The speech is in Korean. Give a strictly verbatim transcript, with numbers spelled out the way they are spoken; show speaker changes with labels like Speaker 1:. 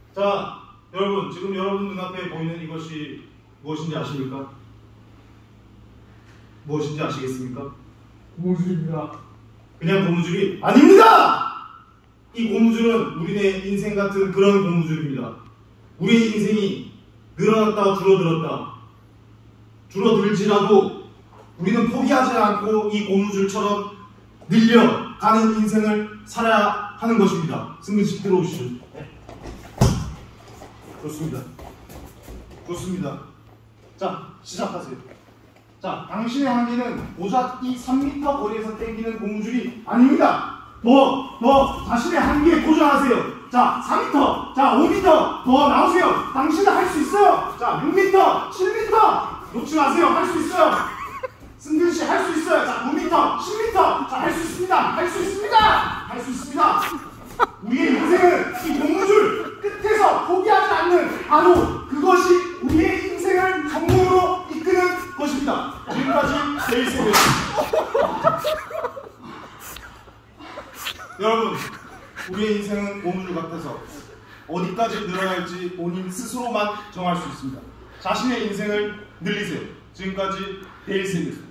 Speaker 1: 자, 여러분, 지금 여러분 눈앞에 보이는 이것이 무엇인지 아십니까? 무엇인지 아시겠습니까?
Speaker 2: 고무줄입니다.
Speaker 1: 그냥 고무줄이 아닙니다! 이 고무줄은 우리의 인생 같은 그런 고무줄입니다. 우리의 인생이 늘어났다 줄어들었다. 줄어들지라도 우리는 포기하지 않고 이 고무줄처럼 늘려가는 인생을 살아야 하는 것입니다. 승근씨 들어오시죠. 네. 좋습니다. 좋습니다. 자, 시작하세요. 자, 당신의 한계는 고작 이 삼 미터 거리에서 당기는 고무줄이 아닙니다. 더, 더 자신의 한계에 도전하세요. 자, 사 미터, 자, 오 미터 더 나오세요. 당신은 할 수 있어요. 자, 육 미터, 칠 미터 놓지 마세요. 할 수 있어요. 승근씨 할 수 있어요. 자, 구 미터, 십 미터 자, 할 수 있습니다. 할 수 있습니다. 할 수 있습니다. 우리의 인생은 이 고무줄 끝에서 포기하지 않는 바로 그것이 우리의 인생을 성공으로 이끄는 것입니다. 지금까지 제이쌤이었습니다. 여러분, 우리의 인생은 고무줄 같아서 어디까지 늘어날지 본인 스스로만 정할 수 있습니다. 자신의 인생을 늘리세요. 지금까지 데일쌤이었습니다.